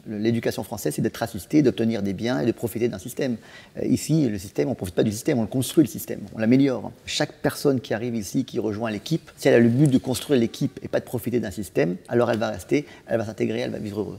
L'éducation française, c'est d'être assisté, d'obtenir des biens et de profiter d'un système. Ici, le système, on ne profite pas du système, on le construit le système, on l'améliore. Chaque personne qui arrive ici, qui rejoint l'équipe, si elle a le but de construire l'équipe et pas de profiter d'un système, alors elle va rester, elle va s'intégrer, elle va vivre heureux.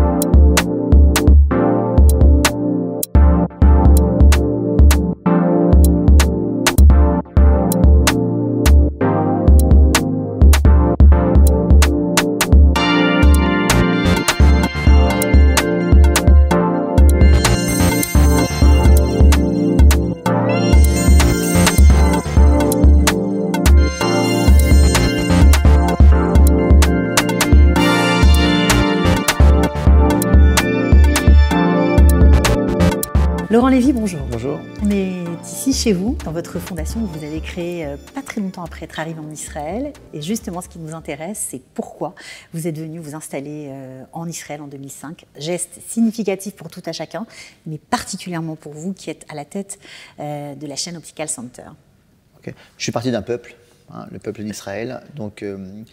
Laurent Lévy, bonjour. Bonjour. On est ici chez vous, dans votre fondation que vous avez créée pas très longtemps après être arrivé en Israël. Et justement, ce qui nous intéresse, c'est pourquoi vous êtes venu vous installer en Israël en 2005. Geste significatif pour tout à chacun, mais particulièrement pour vous qui êtes à la tête de la chaîne Optical Center. Okay. Je suis parti d'un peuple, le peuple d'Israël. Donc,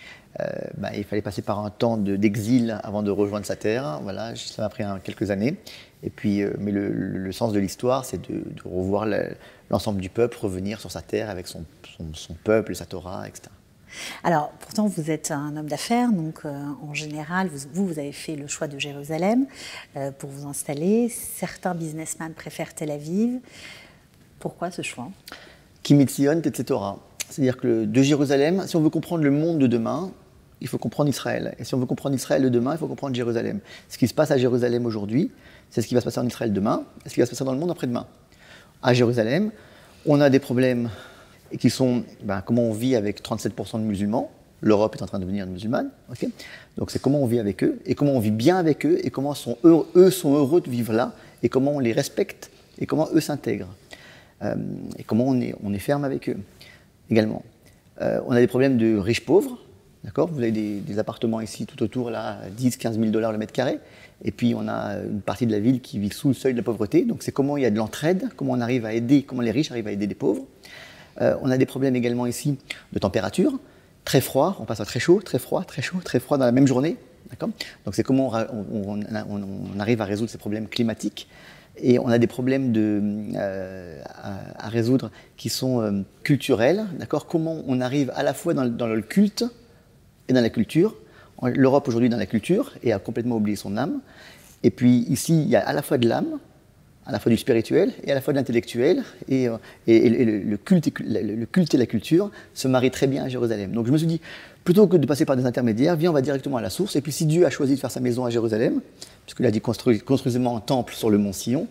il fallait passer par un temps d'exil avant de rejoindre sa terre. Voilà, ça m'a pris quelques années. Et puis, mais le sens de l'histoire, c'est de revoir l'ensemble du peuple revenir sur sa terre avec son peuple, sa Torah, etc. Alors, pourtant, vous êtes un homme d'affaires, donc en général, vous avez fait le choix de Jérusalem pour vous installer. Certains businessmen préfèrent Tel Aviv. Pourquoi ce choix? Ki mitzion tetze Torah. C'est-à-dire que de Jérusalem, si on veut comprendre le monde de demain, il faut comprendre Israël. Et si on veut comprendre Israël de demain, il faut comprendre Jérusalem. Ce qui se passe à Jérusalem aujourd'hui, c'est ce qui va se passer en Israël demain, et ce qui va se passer dans le monde après-demain. À Jérusalem, on a des problèmes qui sont comment on vit avec 37% de musulmans. L'Europe est en train de devenir musulmane. Okay, donc c'est comment on vit avec eux, et comment on vit bien avec eux, et comment eux sont heureux de vivre là, et comment on les respecte, et comment eux s'intègrent. Et comment on est ferme avec eux également. On a des problèmes de riches-pauvres. D'accord, vous avez des appartements ici tout autour, là, 10-15 000 $ le mètre carré. Et puis on a une partie de la ville qui vit sous le seuil de la pauvreté. Donc c'est comment il y a de l'entraide, comment on arrive à aider, comment les riches arrivent à aider les pauvres. On a des problèmes également ici de température, très froid, on passe à très chaud, très froid, très chaud, très froid dans la même journée. D'accord, donc c'est comment on arrive à résoudre ces problèmes climatiques. Et on a des problèmes à résoudre qui sont culturels. D'accord, comment on arrive à la fois dans le culte et dans la culture. L'Europe aujourd'hui dans la culture et a complètement oublié son âme. Et puis ici, il y a à la fois de l'âme, à la fois du spirituel et à la fois de l'intellectuel. Et le culte et la culture se marient très bien à Jérusalem. Donc je me suis dit, plutôt que de passer par des intermédiaires, viens, on va directement à la source. Et puis si Dieu a choisi de faire sa maison à Jérusalem, puisqu'il a dit construisez-moi un temple sur le mont Sion,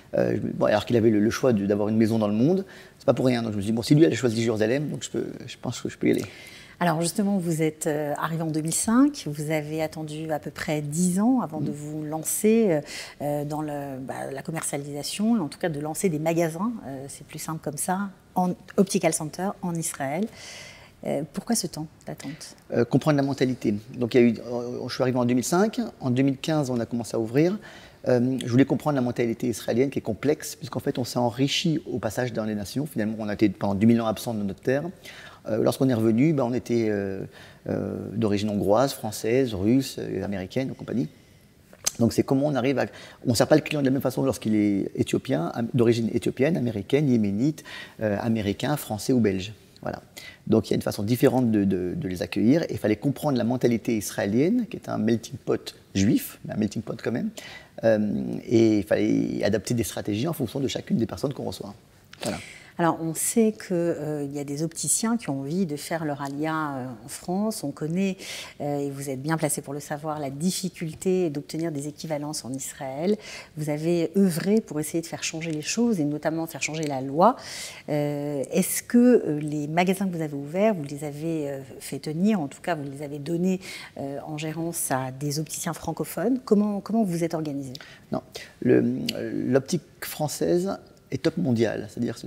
alors qu'il avait le choix d'avoir une maison dans le monde, c'est pas pour rien. Donc je me suis dit, bon, si lui a choisi Jérusalem, donc je pense que je peux y aller. Alors justement, vous êtes arrivé en 2005, vous avez attendu à peu près 10 ans avant de vous lancer dans la commercialisation, en tout cas de lancer des magasins, c'est plus simple comme ça, en Optical Center en Israël. Pourquoi ce temps d'attente? Comprendre la mentalité. Donc je suis arrivé en 2005, en 2015 on a commencé à ouvrir. Je voulais comprendre la mentalité israélienne qui est complexe, puisqu'en fait on s'est enrichi au passage dans les nations. Finalement on a été pendant 2000 ans absents de notre terre. Lorsqu'on est revenu, on était d'origine hongroise, française, russe, américaine, et compagnie. Donc c'est comment on arrive à... On ne sert pas le client de la même façon lorsqu'il est éthiopien, d'origine éthiopienne, américaine, yéménite, américain, français ou belge. Voilà. Donc il y a une façon différente de les accueillir. Et il fallait comprendre la mentalité israélienne, qui est un melting pot juif, mais un melting pot quand même. Et il fallait adapter des stratégies en fonction de chacune des personnes qu'on reçoit. Voilà. Alors, on sait qu'il y a des opticiens qui ont envie de faire leur alia en France. On connaît, et vous êtes bien placé pour le savoir, la difficulté d'obtenir des équivalences en Israël. Vous avez œuvré pour essayer de faire changer les choses et notamment faire changer la loi. Est-ce que les magasins que vous avez ouverts, vous les avez fait tenir, en tout cas vous les avez donnés en gérance à des opticiens francophones? Comment vous êtes organisé? Non, l'optique française est top mondial, c'est-à-dire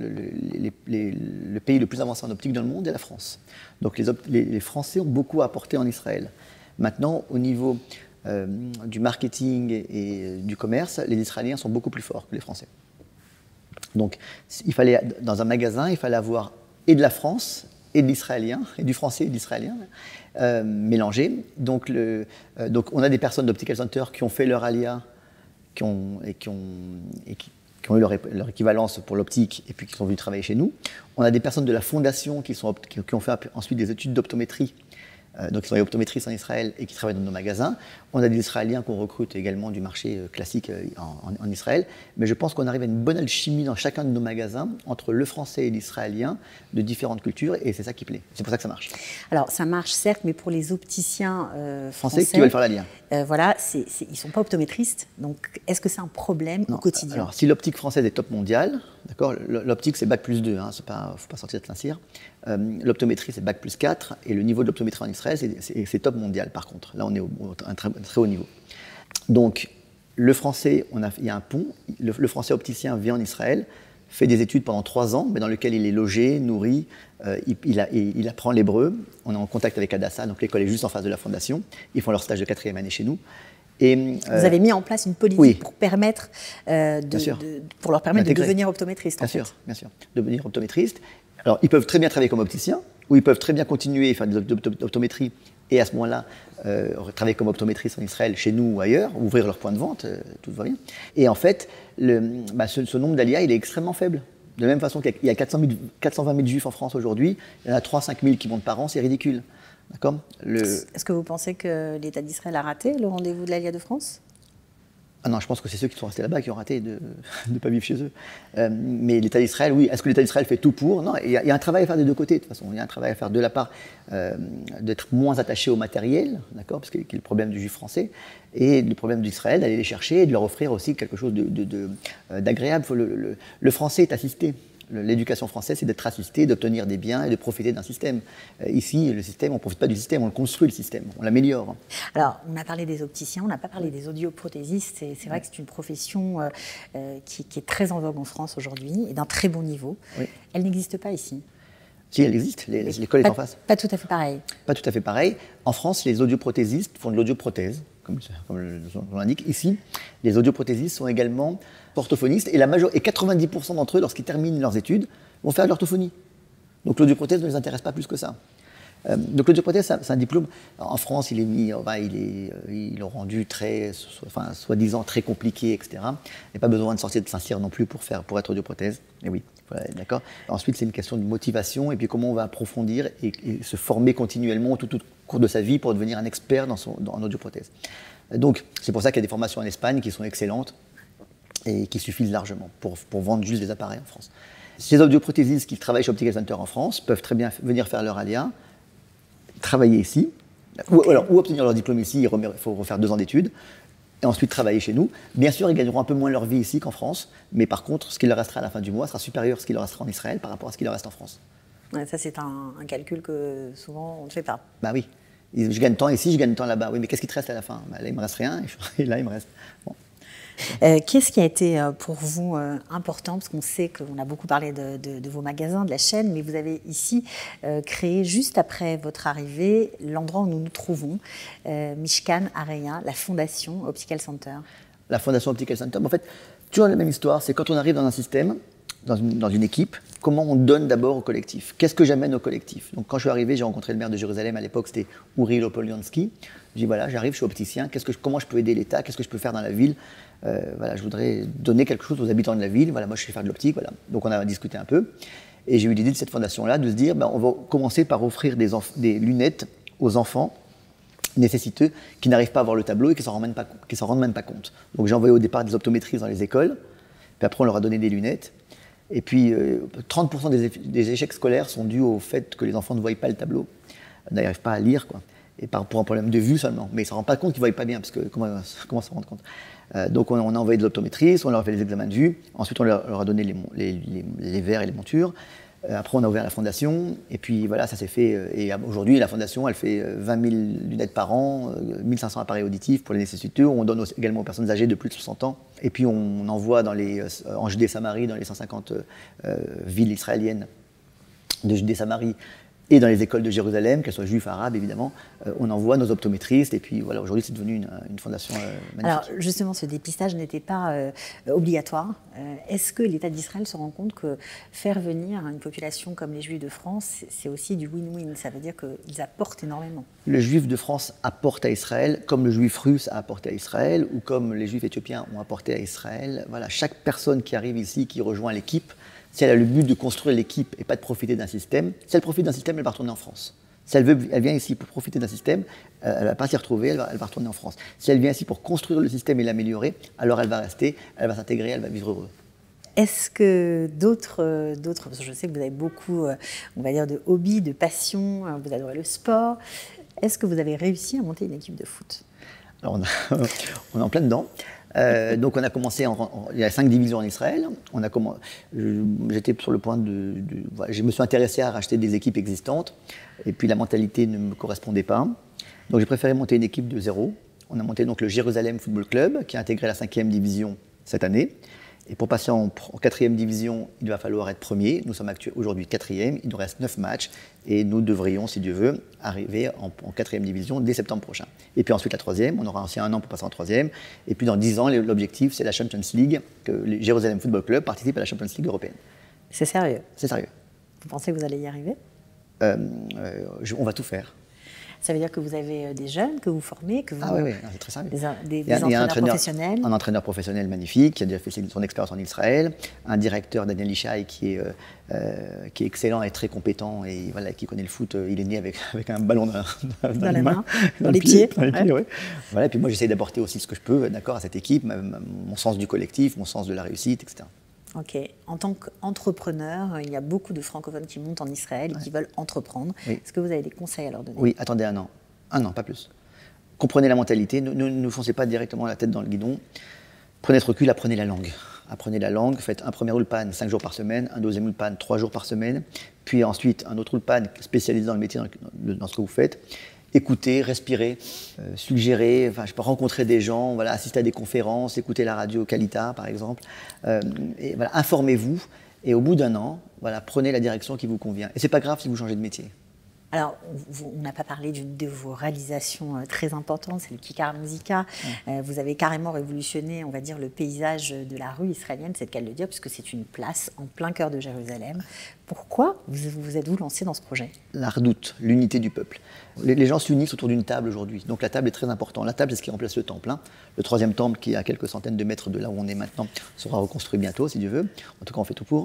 le pays le plus avancé en optique dans le monde est la France. Donc les Français ont beaucoup apporté en Israël. Maintenant, au niveau du marketing et du commerce, les Israéliens sont beaucoup plus forts que les Français. Donc il fallait, dans un magasin, il fallait avoir et de la France et de l'israélien, et du français et de l'israélien, mélangés. Donc on a des personnes d'Optical Center qui ont fait leur alia, qui ont eu leur équivalence pour l'optique et puis qui sont venus travailler chez nous. On a des personnes de la fondation qui ont fait ensuite des études d'optométrie, donc ils sont optométristes en Israël et qui travaillent dans nos magasins. On a des Israéliens qu'on recrute également du marché classique en Israël. Mais je pense qu'on arrive à une bonne alchimie dans chacun de nos magasins entre le français et l'israélien de différentes cultures et c'est ça qui plaît. C'est pour ça que ça marche. Alors ça marche certes, mais pour les opticiens français qui veulent faire la lien. Voilà, ils ne sont pas optométristes. Donc est-ce que c'est un problème au quotidien? Alors si l'optique française est top mondiale, d'accord, l'optique c'est Bac+2, hein, il ne faut pas sortir de Saint-Cyr. L'optométrie c'est Bac+4 et le niveau de l'optométrie en Israël c'est top mondial par contre. Là on est à un très haut niveau. Donc le français, il y a un pont, le français opticien vient en Israël, fait des études pendant 3 ans, mais dans lesquelles il est logé, nourri, il apprend l'hébreu, on est en contact avec Hadassah, donc l'école est juste en face de la fondation, ils font leur stage de 4e année chez nous. Et, vous avez mis en place une politique pour permettre pour leur permettre de devenir optométristes. Bien sûr, devenir optométristes. Alors, ils peuvent très bien travailler comme opticiens, ou ils peuvent très bien continuer à faire de l'optométrie, et à ce moment-là, travailler comme optométristes en Israël, chez nous ou ailleurs, ouvrir leur point de vente, tout va bien. Et en fait, ce nombre d'alias, il est extrêmement faible. De la même façon qu'il y a 420 000 juifs en France aujourd'hui, il y en a 3-5 000 qui montent par an, c'est ridicule. D'accord. Est-ce que vous pensez que l'État d'Israël a raté le rendez-vous de l'Alia de France? Ah non, je pense que c'est ceux qui sont restés là-bas qui ont raté de ne pas vivre chez eux. Mais l'État d'Israël, oui. Est-ce que l'État d'Israël fait tout pour? Non, il y a un travail à faire des deux côtés, de toute façon. Il y a un travail à faire de la part d'être moins attaché au matériel, d'accord, parce qu'il y a le problème du juif français, et le problème d'Israël, d'aller les chercher et de leur offrir aussi quelque chose d'agréable. Le français est assisté. L'éducation française, c'est d'être assisté, d'obtenir des biens et de profiter d'un système. Ici, le système, on ne profite pas du système, on le construit, le système, on l'améliore. Alors, on a parlé des opticiens, on n'a pas parlé des audioprothésistes. C'est vrai que c'est une profession qui est très en vogue en France aujourd'hui et d'un très bon niveau. Oui. Elle n'existe pas ici. Si, elle existe, l'école est en face. Pas tout à fait pareil. Pas tout à fait pareil. En France, les audioprothésistes font de l'audioprothèse, comme l'indique. Ici, les audioprothésistes sont également orthophonistes et 90% d'entre eux, lorsqu'ils terminent leurs études, vont faire de l'orthophonie. Donc l'audioprothèse ne les intéresse pas plus que ça. Donc l'audioprothèse, c'est un diplôme. En France, il est rendu soi-disant très compliqué, etc. Il n'y a pas besoin de sortir de Saint-Cyr non plus pour être audioprothèse. Mais oui, d'accord. Ensuite, c'est une question de motivation et puis comment on va approfondir et se former continuellement tout au cours de sa vie pour devenir un expert en audioprothèse. Donc c'est pour ça qu'il y a des formations en Espagne qui sont excellentes et qui suffisent largement pour vendre juste des appareils en France. Ces audioprothésistes qui travaillent chez Optical Center en France peuvent très bien venir faire leur alia, travailler ici, ou obtenir leur diplôme ici, il faut refaire 2 ans d'études, et ensuite travailler chez nous. Bien sûr, ils gagneront un peu moins leur vie ici qu'en France, mais par contre, ce qu'il leur restera à la fin du mois sera supérieur à ce qu'il leur restera en Israël par rapport à ce qu'il leur reste en France. Ouais, ça, c'est un calcul que souvent on ne fait pas. Bah oui, je gagne tant ici, je gagne tant là-bas. Oui, mais qu'est-ce qui te reste à la fin? Là, il ne me reste rien, et là, il me reste... Bon. Qu'est-ce qui a été pour vous important? Parce qu'on sait qu'on a beaucoup parlé de vos magasins, de la chaîne, mais vous avez ici créé, juste après votre arrivée, l'endroit où nous nous trouvons, Mishkan Areya, la fondation Optical Center. La fondation Optical Center, en fait, toujours la même histoire, c'est quand on arrive dans un système, dans une équipe, comment on donne d'abord au collectif. Qu'est-ce que j'amène au collectif? Donc quand je suis arrivé, j'ai rencontré le maire de Jérusalem, à l'époque c'était Uri Lopolyansky. Je dis voilà, j'arrive, je suis opticien, comment je peux aider l'État, qu'est-ce que je peux faire dans la ville? Voilà, je voudrais donner quelque chose aux habitants de la ville, voilà, moi je sais faire de l'optique, voilà. Donc on a discuté un peu, et j'ai eu l'idée de cette fondation-là, de se dire, on va commencer par offrir des lunettes aux enfants nécessiteux qui n'arrivent pas à voir le tableau et qui s'en rendent même pas compte. Donc j'ai envoyé au départ des optométristes dans les écoles, puis après on leur a donné des lunettes. Et puis 30% des échecs scolaires sont dus au fait que les enfants ne voient pas le tableau, n'arrivent pas à lire, quoi. Et pour un problème de vue seulement. Mais ils ne s'en rendent pas compte qu'ils ne voient pas bien, parce que comment s'en rendre compte? Donc on a envoyé de l'optométrie, on leur a fait les examens de vue, ensuite on leur a donné les verres et les montures. Après on a ouvert la fondation, et puis voilà, ça s'est fait. Et aujourd'hui la fondation, elle fait 20 000 lunettes par an, 1500 appareils auditifs pour les nécessiteux. On donne également aux personnes âgées de plus de 60 ans. Et puis on envoie en Judée-Samarie, dans les 150 villes israéliennes de Judée-Samarie, Et dans les écoles de Jérusalem, qu'elles soient juives, arabes, évidemment, on envoie nos optométristes. Et puis voilà, aujourd'hui, c'est devenu une fondation magnifique. Alors justement, ce dépistage n'était pas obligatoire. Est-ce que l'État d'Israël se rend compte que faire venir une population comme les Juifs de France, c'est aussi du win-win? Ça veut dire qu'ils apportent énormément. Le Juif de France apporte à Israël, comme le Juif russe a apporté à Israël, ou comme les Juifs éthiopiens ont apporté à Israël. Voilà, chaque personne qui arrive ici, qui rejoint l'équipe, si elle a le but de construire l'équipe et pas de profiter d'un système, si elle profite d'un système, elle va retourner en France. Si elle vient ici pour profiter d'un système, elle ne va pas s'y retrouver, elle va retourner en France. Si elle vient ici pour construire le système et l'améliorer, alors elle va rester, elle va s'intégrer, elle va vivre heureuse. Est-ce que d'autres, parce que je sais que vous avez beaucoup, on va dire, de hobbies, de passions, vous adorez le sport, est-ce que vous avez réussi à monter une équipe de foot? Alors on est en plein dedans. Donc on a commencé, il y a 5 divisions en Israël. J'étais sur le point voilà, je me suis intéressé à racheter des équipes existantes, et puis la mentalité ne me correspondait pas. Donc j'ai préféré monter une équipe de zéro. On a monté donc le Jérusalem Football Club, qui a intégré la 5e division cette année. Et pour passer en 4e division, il va falloir être premier. Nous sommes aujourd'hui 4e, il nous reste 9 matchs et nous devrions, si Dieu veut, arriver en 4e division dès septembre prochain. Et puis ensuite la 3e, on aura aussi un an pour passer en 3e. Et puis dans 10 ans, l'objectif, c'est la Champions League, que le Jérusalem Football Club participe à la Champions League européenne. C'est sérieux? C'est sérieux. Vous pensez que vous allez y arriver? On va tout faire. Ça veut dire que vous avez des jeunes que vous formez, que vous... Ah oui, c'est très sérieux. Des entraîneurs professionnels. Un entraîneur professionnel magnifique, qui a déjà fait son expérience en Israël, un directeur, Daniel Ishaï, qui est excellent et très compétent, et voilà, qui connaît le foot. Il est né avec un ballon dans les mains, dans les pieds. Ouais. Voilà, et puis moi, j'essaie d'apporter aussi ce que je peux, d'accord, à cette équipe, mon sens du collectif, mon sens de la réussite, etc. Ok. En tant qu'entrepreneur, il y a beaucoup de francophones qui montent en Israël et qui veulent entreprendre. Oui. Est-ce que vous avez des conseils à leur donner? Oui, attendez un an. Un an, pas plus. Comprenez la mentalité, ne foncez pas directement la tête dans le guidon. Prenez ce recul, apprenez la langue. Apprenez la langue, faites un premier ulpan 5 jours par semaine, un deuxième ulpan 3 jours par semaine, puis ensuite un autre ulpan spécialisé dans le métier, dans ce que vous faites. Écoutez, respirez, suggérez, rencontrer des gens, voilà, assister à des conférences, écouter la radio Kalita par exemple, et voilà, informez-vous, et au bout d'un an, voilà, prenez la direction qui vous convient. Et c'est pas grave si vous changez de métier. Alors, on n'a pas parlé d'une de vos réalisations très importantes, c'est le Kikar Musica. Vous avez carrément révolutionné, on va dire, le paysage de la rue israélienne, c'est le cas de le dire, puisque c'est une place en plein cœur de Jérusalem. Pourquoi vous êtes-vous lancé dans ce projet? La redoute, l'unité du peuple. Les gens s'unissent autour d'une table aujourd'hui, donc la table est très importante. La table, c'est ce qui remplace le temple. Le 3e temple, qui est à quelques centaines de mètres de là où on est maintenant, sera reconstruit bientôt, si Dieu veut. En tout cas, on fait tout pour.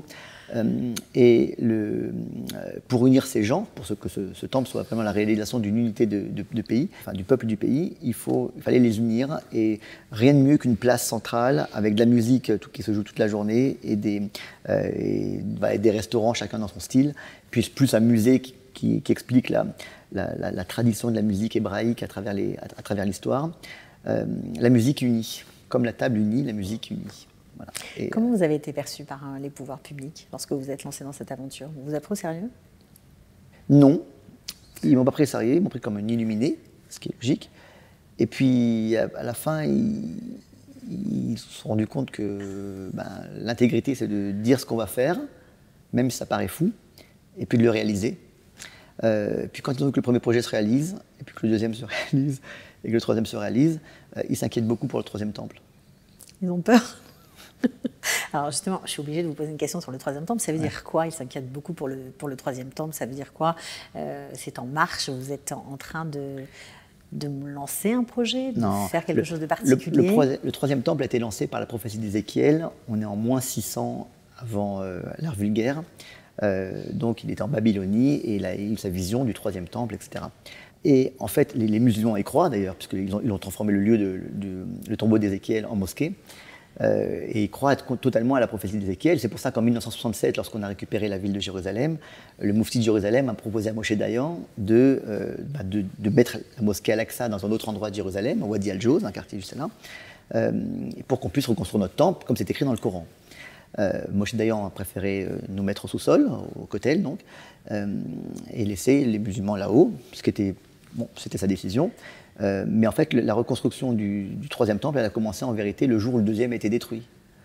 Pour unir ces gens, pour que ce temple soit vraiment la réalisation d'une unité de pays, enfin du peuple du pays, il fallait les unir, et rien de mieux qu'une place centrale avec de la musique qui se joue toute la journée et des restaurants, chacun dans son style, puis plus un musée qui explique la tradition de la musique hébraïque à travers l'histoire. La musique unie, comme la table unie, la musique unie. Voilà. Comment vous avez été perçu par les pouvoirs publics lorsque vous êtes lancé dans cette aventure? Vous vous avez pris au sérieux? Non, ils ne m'ont pas pris au sérieux, ils m'ont pris comme un illuminé, ce qui est logique. Et puis à la fin, ils se sont rendus compte que l'intégrité, c'est de dire ce qu'on va faire, même si ça paraît fou, et puis de le réaliser. Puis quand ils ont vu que le premier projet se réalise, et puis que le deuxième se réalise, et que le troisième se réalise, ils s'inquiètent beaucoup pour le 3e temple. Ils ont peur? Alors justement, je suis obligée de vous poser une question sur le 3e temple. Ça veut dire quoi? Ils s'inquiètent beaucoup pour le 3e temple. Ça veut dire quoi? C'est en marche? Vous êtes en train de lancer un projet? De faire quelque chose de particulier? Le 3e temple a été lancé par la prophétie d'Ézéchiel. On est en moins 600 avant l'ère vulgaire. Donc il était en Babylonie et il a eu sa vision du 3e temple, etc. Et en fait, les musulmans y croient d'ailleurs, puisqu'ils ont transformé le lieu le tombeau d'Ézéchiel en mosquée. Et ils croient totalement à la prophétie d'Ézéchiel. C'est pour ça qu'en 1967, lorsqu'on a récupéré la ville de Jérusalem, le moufti de Jérusalem a proposé à Moshe Dayan de mettre la mosquée Al-Aqsa dans un autre endroit de Jérusalem, au Wadi Al-Joz, un quartier juste là, pour qu'on puisse reconstruire notre temple, comme c'est écrit dans le Coran. Moshe Dayan a préféré nous mettre au sous-sol, au Kotel, donc, et laisser les musulmans là-haut, c'était sa décision. Mais en fait, la reconstruction du 3e temple, elle a commencé en vérité le jour où le 2e a été détruit.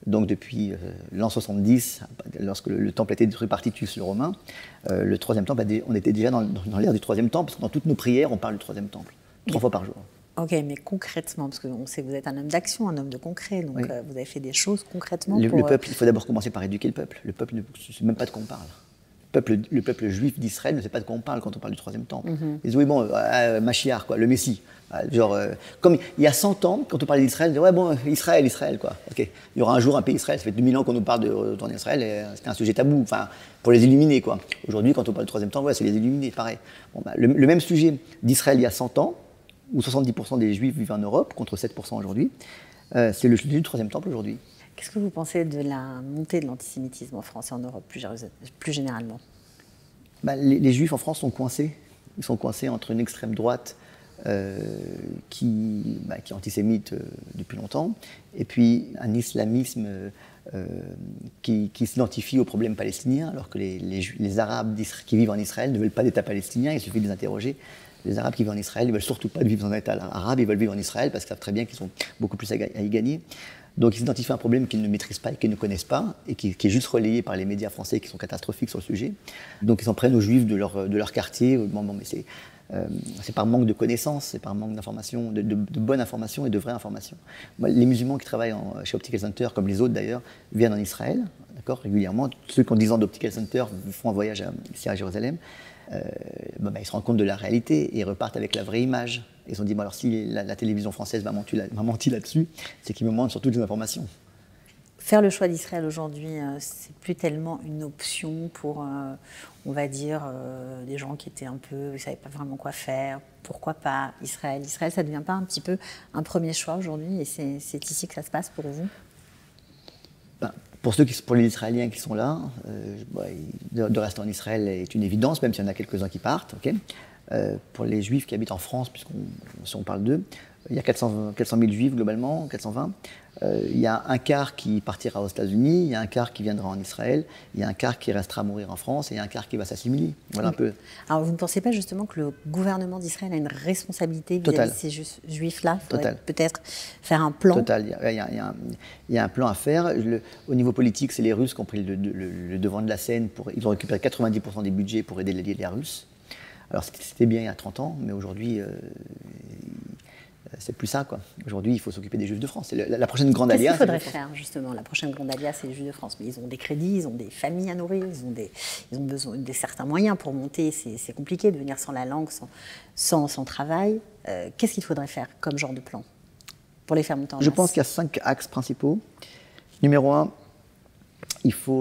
Donc depuis l'an 70, lorsque le temple a été détruit par Titus le Romain, le troisième temple, on était déjà dans l'ère du troisième temple, parce que dans toutes nos prières, on parle du troisième temple, 3 fois par jour. Ok, mais concrètement, parce qu'on sait que vous êtes un homme d'action, un homme de concret, donc vous avez fait des choses concrètement Le peuple, il faut d'abord commencer par éduquer le peuple. Le peuple ne sait même pas de quoi on parle. Le peuple juif d'Israël ne sait pas de quoi on parle quand on parle du troisième temple. Ils disent, oui, bon, Mashiach, quoi, le Messie. Comme il y a 100 ans, quand on parlait d'Israël, on disait, ouais, bon, Israël, quoi. Ok, il y aura un jour un pays Israël. Ça fait 2000 ans qu'on nous parle de retourner Israël, et c'était un sujet tabou, enfin, pour les éliminer, quoi. Aujourd'hui, quand on parle du troisième temple, ouais, c'est les éliminer, pareil. Bon, le même sujet d'Israël il y a 100 ans, où 70% des Juifs vivent en Europe, contre 7% aujourd'hui, c'est le sujet du troisième temple aujourd'hui. Qu'est-ce que vous pensez de la montée de l'antisémitisme en France et en Europe, plus généralement? Les Juifs en France sont coincés. Ils sont coincés entre une extrême droite qui est antisémite depuis longtemps, et puis un islamisme qui s'identifie au problème palestinien, alors que les Arabes qui vivent en Israël ne veulent pas d'État palestinien, il suffit de les interroger. Les Arabes qui vivent en Israël, ils ne veulent surtout pas vivre dans un État arabe, ils veulent vivre en Israël parce qu'ils savent très bien qu'ils ont beaucoup plus à y gagner. Donc ils identifient un problème qu'ils ne maîtrisent pas et qu'ils ne connaissent pas, et qui est juste relayé par les médias français qui sont catastrophiques sur le sujet. Donc ils s'en prennent aux Juifs de leur quartier. Bon, mais c'est par manque de connaissances, c'est par manque d'informations, de bonnes informations et de vraies informations. Les musulmans qui travaillent chez Optical Center, comme les autres d'ailleurs, viennent en Israël, d'accord, régulièrement. Ceux qui ont 10 ans d'Optical Center font un voyage ici à Jérusalem. Ils se rendent compte de la réalité et repartent avec la vraie image. Ils se sont dit, bon, alors si la télévision française m'a menti là-dessus, c'est qu'ils me mentent sur toutes les informations. Faire le choix d'Israël aujourd'hui, c'est plus tellement une option pour, on va dire, des gens qui étaient un peu, ils ne savaient pas vraiment quoi faire. Pourquoi pas Israël? Israël, ça ne devient pas un petit peu un premier choix aujourd'hui, et c'est ici que ça se passe pour vous? Pour les Israéliens qui sont là, de rester en Israël est une évidence, même s'il y en a quelques-uns qui partent. Okay, pour les Juifs qui habitent en France, si on parle d'eux, il y a 400 000 Juifs globalement, 420. Il y a un quart qui partira aux États-Unis, il y a un quart qui viendra en Israël, il y a un quart qui restera mourir en France, et il y a un quart qui va s'assimiler. Voilà un peu. Alors vous ne pensez pas justement que le gouvernement d'Israël a une responsabilité vis-à-vis de ces Juifs-là? Il faudrait peut-être faire un plan. Total. Il y a un plan à faire. Au niveau politique, c'est les Russes qui ont pris le devant de la scène. Ils ont récupéré 90% des budgets pour aider les Russes. Alors c'était bien il y a 30 ans, mais aujourd'hui, c'est plus ça, quoi. Aujourd'hui, il faut s'occuper des Juifs de France. C'est la prochaine grande alliance. Qu'est-ce qu'il faudrait faire, justement? La prochaine grande alliance, c'est les Juifs de France. Mais ils ont des crédits, ils ont des familles à nourrir, ils ont besoin de certains moyens pour monter. C'est compliqué de venir sans la langue, sans travail. Qu'est-ce qu'il faudrait faire comme genre de plan pour les faire monter en masse? Je pense qu'il y a 5 axes principaux. Numéro 1, il faut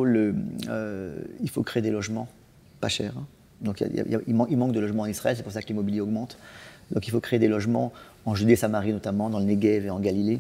créer des logements pas chers. Donc il manque de logements en Israël, c'est pour ça que l'immobilier augmente. Donc il faut créer des logements en Judée-Samarie notamment, dans le Negev et en Galilée,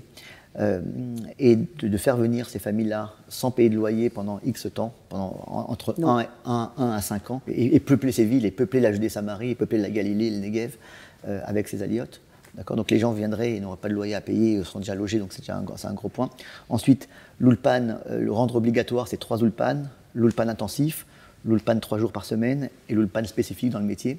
et de faire venir ces familles-là sans payer de loyer pendant X temps, entre 1 à 5 ans, et peupler ces villes, et peupler la Judée-Samarie, et peupler la Galilée et le Negev avec ces aliotes. D'accord, donc les gens viendraient et n'auraient pas de loyer à payer, ils seront déjà logés, donc c'est un gros point. Ensuite, l'ulpan, le rendre obligatoire, c'est 3 ulpans, l'ulpan intensif, l'ulpan 3 jours par semaine, et l'ulpan spécifique dans le métier.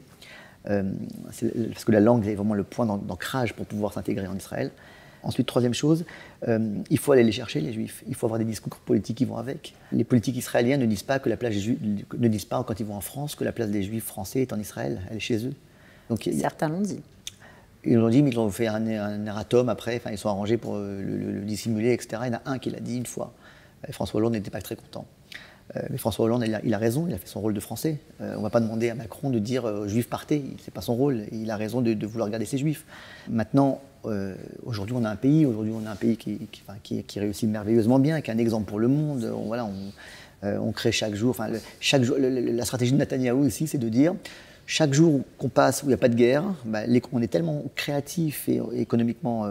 Parce que la langue est vraiment le point d'ancrage pour pouvoir s'intégrer en Israël. Ensuite, troisième chose, il faut aller les chercher, les Juifs. Il faut avoir des discours politiques qui vont avec. Les politiques israéliens ne disent pas ne disent pas quand ils vont en France que la place des Juifs français est en Israël, elle est chez eux. Donc, certains l'ont dit. Ils l'ont dit, mais ils ont fait un erratum après, enfin, ils sont arrangés pour le dissimuler, etc. Il y en a un qui l'a dit une fois. François Hollande n'était pas très content. Mais François Hollande, il a raison, il a fait son rôle de Français. On ne va pas demander à Macron de dire Juifs partez, c'est pas son rôle. Il a raison de vouloir garder ses Juifs. Maintenant, aujourd'hui on a un pays qui réussit merveilleusement bien, qui est un exemple pour le monde. On crée chaque jour. La stratégie de Netanyahou ici, c'est de dire chaque jour qu'on passe où il n'y a pas de guerre, on est tellement créatif et économiquement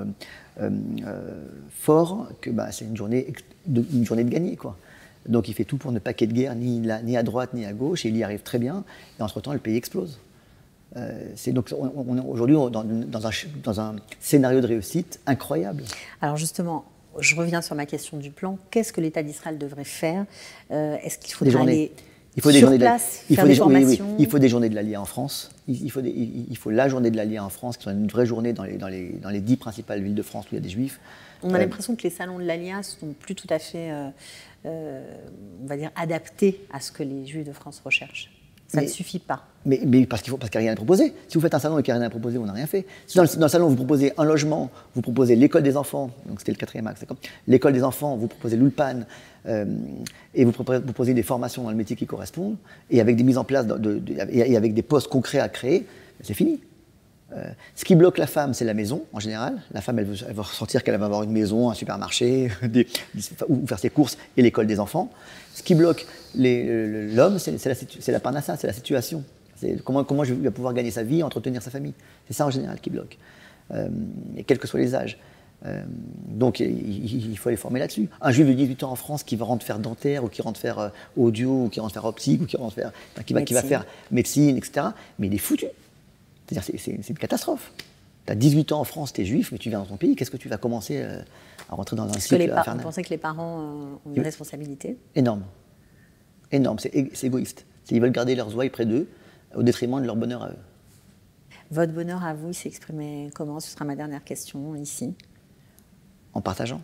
fort que c'est une journée de gagner, quoi. Donc il fait tout pour ne pas qu'il y ait de guerre ni à droite ni à gauche, et il y arrive très bien. Et entre-temps, le pays explose. Donc on est aujourd'hui dans un scénario de réussite incroyable. Alors justement, je reviens sur ma question du plan. Qu'est-ce que l'État d'Israël devrait faire? Est-ce qu'il faudrait aller Il faut des sur journées place, il faire faut des oui, formations. il faut des journées de l'Alia en France. Il faut la journée de l'Alia en France, qui soit une vraie journée dans les 10 principales villes de France où il y a des Juifs. On a l'impression que les salons de l'Alia sont plus tout à fait, on va dire, adaptés à ce que les Juifs de France recherchent. Ça ne suffit pas. Mais parce qu'il n'y a rien à proposer. Si vous faites un salon et qu'il n'y a rien à proposer, on n'a rien fait. Si dans le salon, vous proposez un logement, vous proposez l'école des enfants, donc c'était le 4e axe, l'école des enfants, vous proposez l'Ulpan, et vous proposez des formations dans le métier qui correspondent, et avec des mises en place, et avec des postes concrets à créer, c'est fini. Ce qui bloque la femme, c'est la maison, en général. La femme, elle veut ressentir qu'elle va avoir une maison, un supermarché, ou faire ses courses, et l'école des enfants. Ce qui bloque l'homme, c'est la parnassa, c'est la situation. C'est comment je vais pouvoir gagner sa vie, entretenir sa famille. C'est ça, en général, qui bloque. Et quels que soient les âges. Donc, il faut les former là-dessus. Un juif de 18 ans en France qui va rentrer faire dentaire, ou qui rentre faire audio, ou qui rentre faire optique, ou qui va faire médecine, etc. Mais il est foutu. C'est-à-dire, c'est une catastrophe. Tu as 18 ans en France, tu es juif, mais tu viens dans ton pays, qu'est-ce que tu vas commencer à rentrer dans un cycle infernal? Vous pensez que les parents ont une responsabilité? Énorme. Énorme, c'est égoïste. Ils veulent garder leurs ouailles près d'eux, au détriment de leur bonheur à eux. Votre bonheur à vous, il s'est exprimé comment? Ce sera ma dernière question ici. En partageant.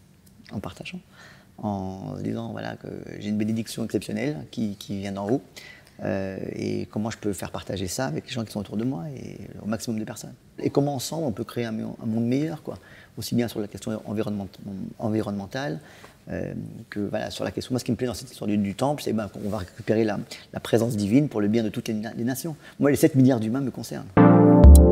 En disant voilà, que j'ai une bénédiction exceptionnelle qui vient d'en haut. Et comment je peux faire partager ça avec les gens qui sont autour de moi et au maximum de personnes. Et comment ensemble on peut créer un monde meilleur, quoi. Aussi bien sur la question environnementale que voilà, sur la question. Moi, ce qui me plaît dans cette histoire du temple, c'est qu'on va récupérer la présence divine pour le bien de toutes les nations. Moi, les 7 milliards d'humains me concernent.